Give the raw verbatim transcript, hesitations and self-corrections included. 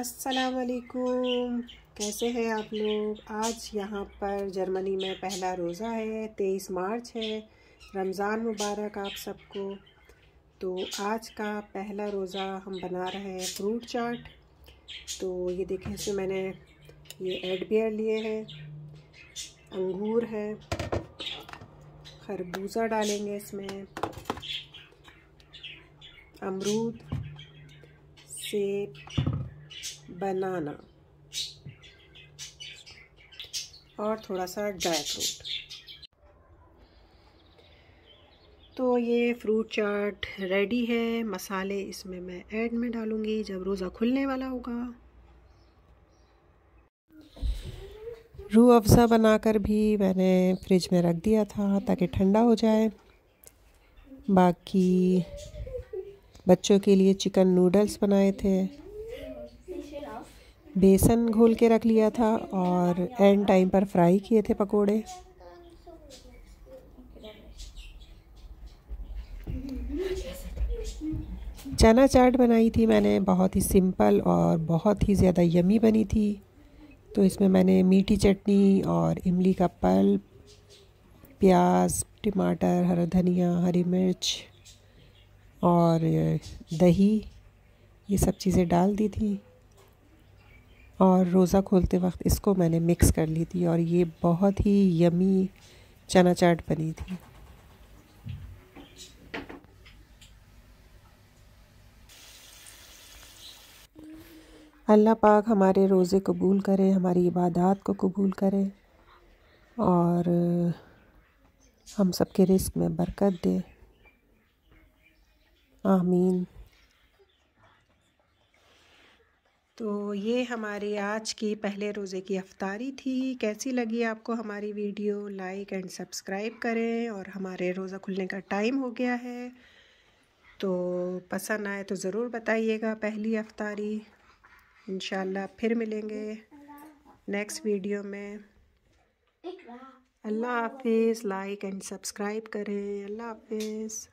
अस्सलाम वालेकुम, कैसे हैं आप लोग। आज यहाँ पर जर्मनी में पहला रोज़ा है, तेईस मार्च है। रमज़ान मुबारक आप सबको। तो आज का पहला रोज़ा हम बना रहे हैं फ्रूट चाट। तो ये देखें, इसमें मैंने ये एडबियर लिए हैं, अंगूर है, खरबूजा डालेंगे इसमें, अमरूद, सेब, बनाना और थोड़ा सा ड्राई फ्रूट। तो ये फ्रूट चाट रेडी है। मसाले इसमें मैं ऐड में डालूँगी जब रोज़ा खुलने वाला होगा। रूह अफ़ज़ा बनाकर भी मैंने फ्रिज में रख दिया था ताकि ठंडा हो जाए। बाकी बच्चों के लिए चिकन नूडल्स बनाए थे, बेसन घोल के रख लिया था और एंड टाइम पर फ्राई किए थे पकोड़े। चना चाट बनाई थी मैंने, बहुत ही सिंपल और बहुत ही ज़्यादा यमी बनी थी। तो इसमें मैंने मीठी चटनी और इमली का पल्प, प्याज, टमाटर, हरा धनिया, हरी मिर्च और दही, ये सब चीज़ें डाल दी थी और रोज़ा खोलते वक्त इसको मैंने मिक्स कर ली थी और ये बहुत ही यमी चना चाट बनी थी। अल्लाह पाक हमारे रोज़े कबूल करे, हमारी इबादत को कबूल करे और हम सबके रिज़्क़ में बरकत दे। आमीन। तो ये हमारी आज की पहले रोज़े की अफ्तारी थी। कैसी लगी आपको हमारी वीडियो? लाइक एंड सब्सक्राइब करें। और हमारे रोज़ा खुलने का टाइम हो गया है, तो पसंद आए तो ज़रूर बताइएगा पहली अफ्तारी। इंशाल्लाह फिर मिलेंगे नेक्स्ट वीडियो में। अल्लाह हाफिज़। लाइक एंड सब्सक्राइब करें। अल्लाह हाफिज़।